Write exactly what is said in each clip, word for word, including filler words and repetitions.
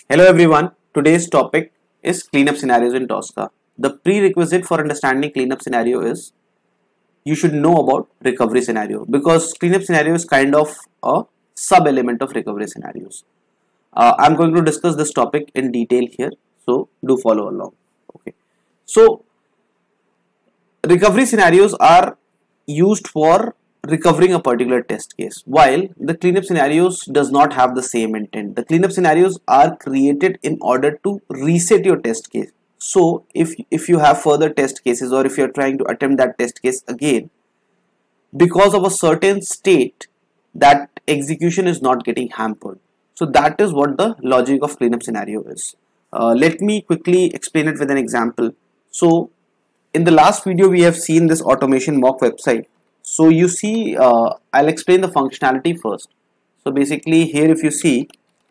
Hello everyone, today's topic is cleanup scenarios in Tosca. The prerequisite for understanding cleanup scenario is you should know about recovery scenario because cleanup scenario is kind of a sub element of recovery scenarios. Uh, I'm going to discuss this topic in detail here, so do follow along. Okay, so recovery scenarios are used for recovering a particular test case, while the cleanup scenarios does not have the same intent. The cleanup scenarios are created in order to reset your test case. So if if you have further test cases, or if you are trying to attempt that test case again, because of a certain state, that execution is not getting hampered. So that is what the logic of cleanup scenario is. Uh, let me quickly explain it with an example. So in the last video we have seen this automation mock website. So you see, uh, I'll explain the functionality first. So basically here, if you see,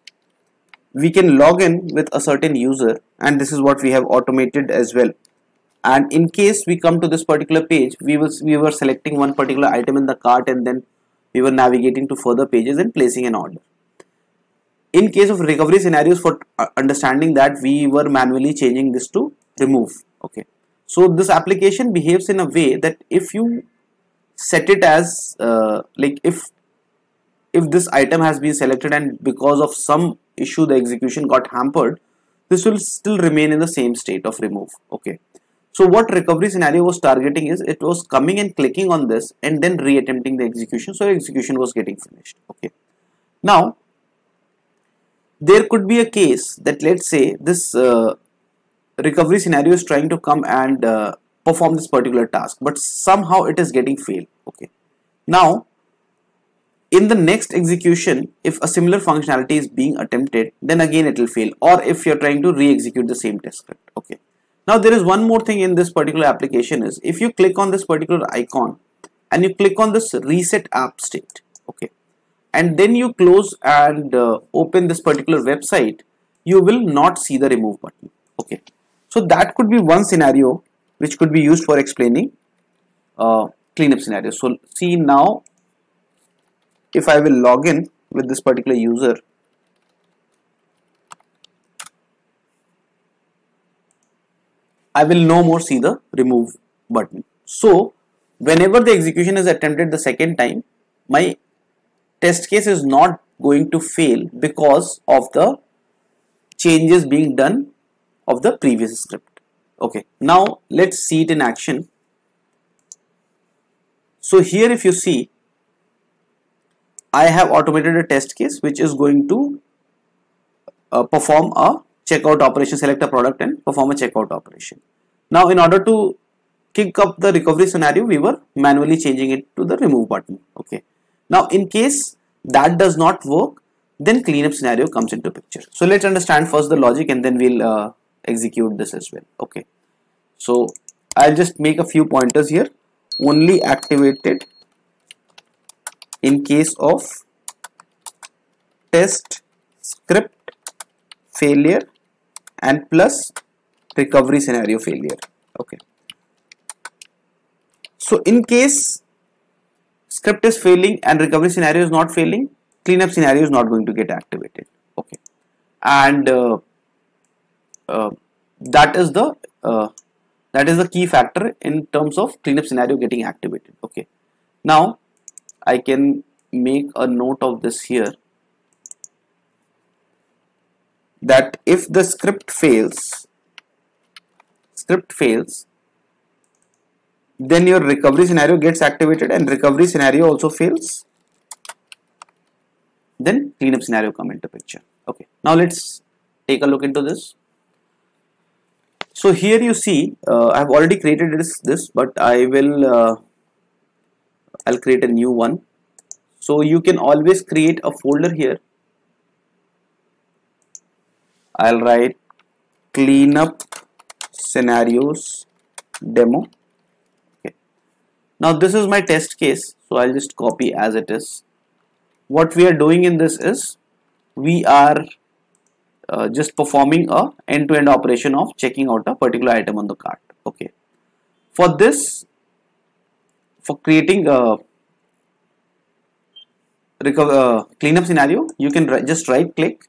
we can log in with a certain user, and this is what we have automated as well. And in case we come to this particular page, we was we were selecting one particular item in the cart, and then we were navigating to further pages and placing an order. In case of recovery scenarios, for understanding that, we were manually changing this to remove. Okay, so this application behaves in a way that if you set it as uh, like if if this item has been selected and because of some issue the execution got hampered, this will still remain in the same state of remove. Okay, so what recovery scenario was targeting is, it was coming and clicking on this and then re-attempting the execution, so execution was getting finished. Okay, now there could be a case that, let's say, this uh, recovery scenario is trying to come and uh, perform this particular task, but somehow it is getting failed. Okay, now in the next execution, if a similar functionality is being attempted, then again it will fail, or if you're trying to re-execute the same test script. Okay, now there is one more thing in this particular application is, if you click on this particular icon and you click on this reset app state, okay, and then you close and uh, open this particular website, you will not see the remove button. Okay, so that could be one scenario which could be used for explaining uh, cleanup scenario. So see, now if I will log in with this particular user, I will no more see the remove button. So whenever the execution is attempted the second time, my test case is not going to fail because of the changes being done of the previous script. Okay, now let's see it in action. So here, if you see, I have automated a test case which is going to uh, perform a checkout operation, select a product and perform a checkout operation. Now in order to kick up the recovery scenario, we were manually changing it to the remove button. Okay, now in case that does not work, then cleanup scenario comes into picture. So let's understand first the logic, and then we'll uh, execute this as well. Okay, so I'll just make a few pointers here. Only activated in case of test script failure and plus recovery scenario failure. Okay, so in case script is failing and recovery scenario is not failing, cleanup scenario is not going to get activated. Okay, and uh, uh, that is the uh, that is the key factor in terms of cleanup scenario getting activated. Okay, now I can make a note of this here, that if the script fails script fails then your recovery scenario gets activated, and recovery scenario also fails, then cleanup scenario come into picture. Okay, now let's take a look into this. So here you see, uh, I have already created this, this but I will uh, I'll create a new one. So you can always create a folder here. I'll write cleanup scenarios demo. Okay, now this is my test case, so I'll just copy as it is. What we are doing in this is, we are uh, just performing a end-to-end operation of checking out a particular item on the cart. Okay, for this, for creating a recover uh, cleanup scenario, you can just right click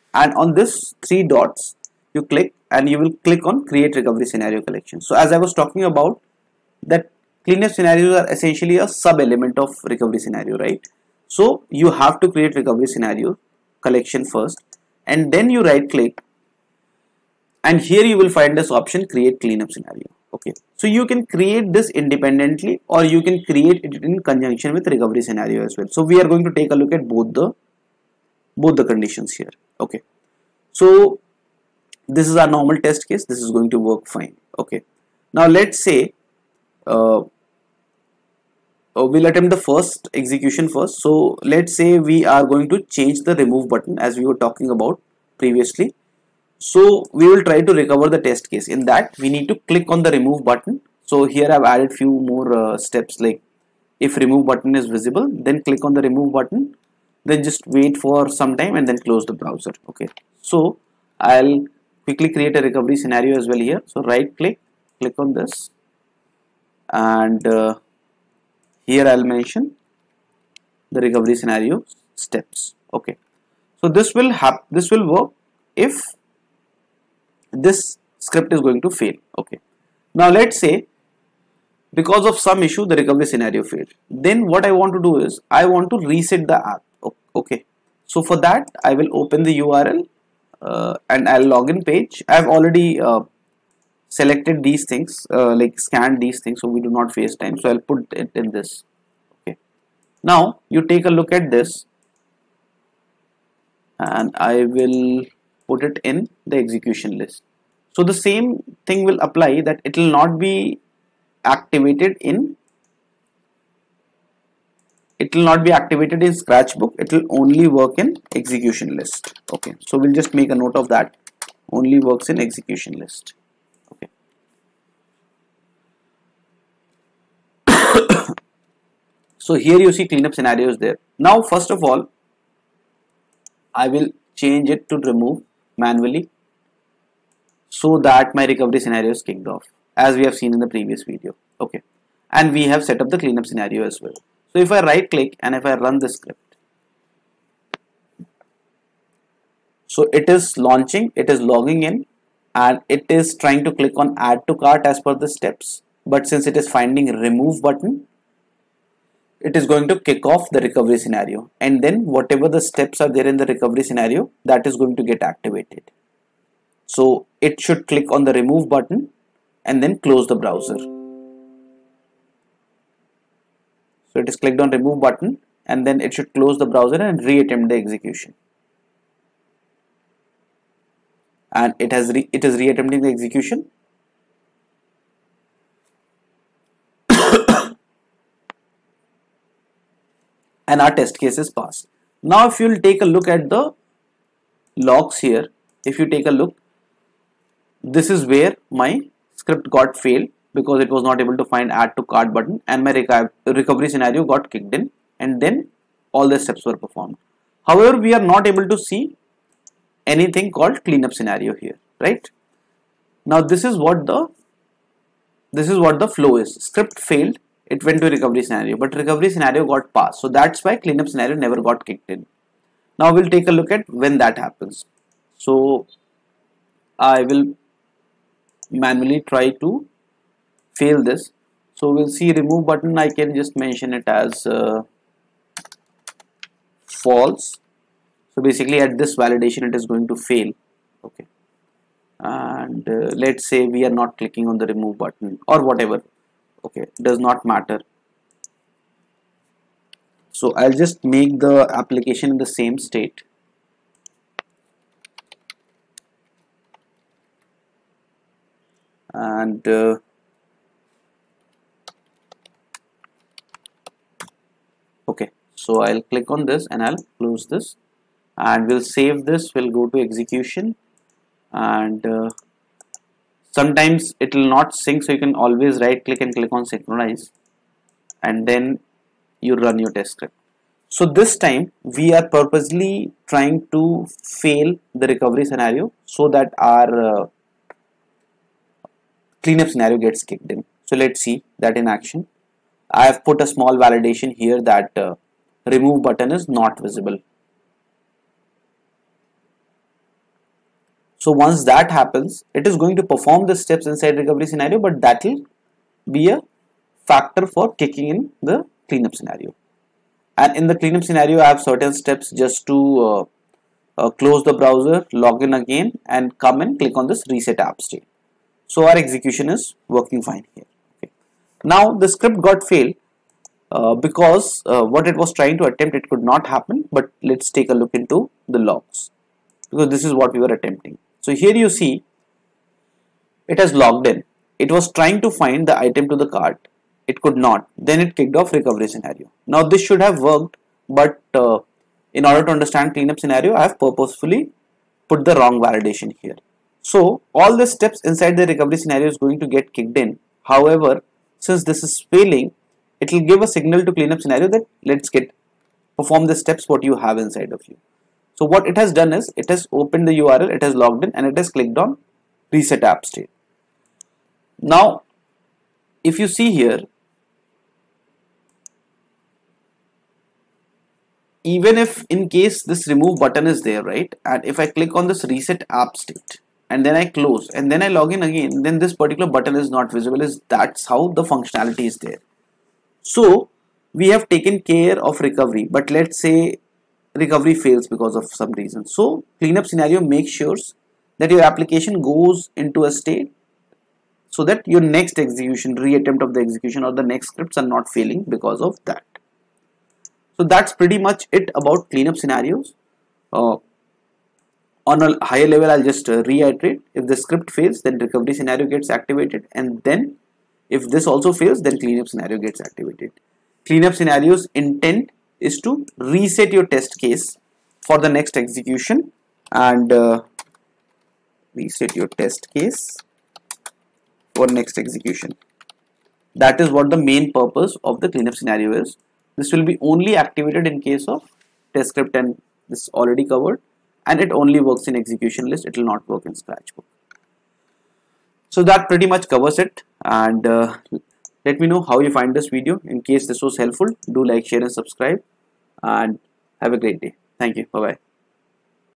and on this three dots you click and you will click on create recovery scenario collection. So as I was talking about, that cleanup scenarios are essentially a sub element of recovery scenario, right? So you have to create recovery scenario collection first, and then you right click, and here you will find this option create cleanup scenario. Okay, so you can create this independently or you can create it in conjunction with recovery scenario as well. So we are going to take a look at both the both the conditions here. Okay, so this is our normal test case. This is going to work fine. Okay, now let's say uh, uh, we'll attempt the first execution first. So let's say we are going to change the remove button as we were talking about previously. So we will try to recover the test case. In that we need to click on the remove button. So here I've added few more uh, steps, like if remove button is visible, then click on the remove button, then just wait for some time and then close the browser. Okay, so I'll quickly create a recovery scenario as well here. So right click, click on this, and uh, here I'll mention the recovery scenario steps. Okay, so this will have this will work if this script is going to fail. Okay, now let's say because of some issue the recovery scenario failed. Then what I want to do is I want to reset the app. Okay, so for that I will open the U R L uh, and I'll login page. I've already uh, selected these things, uh, like scanned these things, so we do not face time. So I'll put it in this. Okay, now you take a look at this, and I will put it in the execution list. So the same thing will apply, that it will not be activated in it will not be activated in Scratchbook. It will only work in execution list. Okay, so we'll just make a note of that. Only works in execution list. Okay. So here you see cleanup scenarios there. Now first of all, I will change it to remove manually, so that my recovery scenario is kicked off, as we have seen in the previous video. Okay, and we have set up the cleanup scenario as well. So if I right click and if I run the script, so it is launching, it is logging in, and it is trying to click on add to cart as per the steps, but since it is finding remove button, it is going to kick off the recovery scenario, and then whatever the steps are there in the recovery scenario, that is going to get activated. So it should click on the remove button and then close the browser. So it is clicked on remove button and then it should close the browser and re-attempt the execution. And it has re it is re-attempting the execution. And our test case is passed. Now if you will take a look at the logs here, if you take a look, this is where my script got failed because it was not able to find add to cart button, and my reco recovery scenario got kicked in, and then all the steps were performed. However, we are not able to see anything called cleanup scenario here, right? Now this is what the this is what the flow is. Script failed, it went to recovery scenario, but recovery scenario got passed. So that's why cleanup scenario never got kicked in. Now we'll take a look at when that happens. So I will manually try to fail this. So we'll see remove button, I can just mention it as uh, false. So basically at this validation it is going to fail. Okay, and uh, let's say we are not clicking on the remove button or whatever. Okay, does not matter. So I'll just make the application in the same state. And uh, okay, so I'll click on this and I'll close this, and we'll save this. We'll go to execution, and uh, sometimes it will not sync, so you can always right click and click on synchronize, and then you run your test script. So this time we are purposely trying to fail the recovery scenario so that our uh, cleanup scenario gets kicked in. So let's see that in action. I have put a small validation here that uh, remove button is not visible. So once that happens, it is going to perform the steps inside recovery scenario, but that will be a factor for kicking in the cleanup scenario. And in the cleanup scenario, I have certain steps just to uh, uh, close the browser, log in again, and come and click on this reset app state. So our execution is working fine here. Okay. Now the script got failed uh, because uh, what it was trying to attempt, it could not happen. But let's take a look into the logs, because this is what we were attempting. So here you see it has logged in. It was trying to find the item to the cart. It could not. Then it kicked off recovery scenario. Now this should have worked, but uh, in order to understand cleanup scenario, I have purposefully put the wrong validation here. So all the steps inside the recovery scenario is going to get kicked in. However, since this is failing, it will give a signal to cleanup scenario that let's get perform the steps what you have inside of you. So what it has done is it has opened the U R L, it has logged in, and it has clicked on reset app state. Now, if you see here, even if in case this remove button is there, right, and if I click on this reset app state and then I close and then I log in again, then this particular button is not visible. Is that's how the functionality is there. So we have taken care of recovery, but let's say recovery fails because of some reason. So cleanup scenario makes sure that your application goes into a state so that your next execution, reattempt of the execution, or the next scripts are not failing because of that. So that's pretty much it about cleanup scenarios. Uh, on a higher level, I'll just uh, reiterate: if the script fails, then recovery scenario gets activated, and then if this also fails, then cleanup scenario gets activated. Cleanup scenario's intent is to reset your test case for the next execution, and uh, reset your test case for next execution. That is what the main purpose of the cleanup scenario is. This will be only activated in case of test script, and this is already covered, and it only works in execution list. It will not work in Scratchbook. So that pretty much covers it, and uh, let me know how you find this video. In case this was helpful, do like, share and subscribe, and have a great day. Thank you. Bye bye.